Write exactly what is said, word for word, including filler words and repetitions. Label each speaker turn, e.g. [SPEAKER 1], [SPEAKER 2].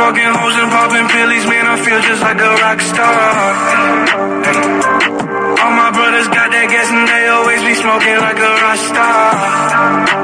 [SPEAKER 1] fucking hoes and popping pillies, man, I feel just like a rock star. All my brothers got that gas and they always be smoking like a rock star.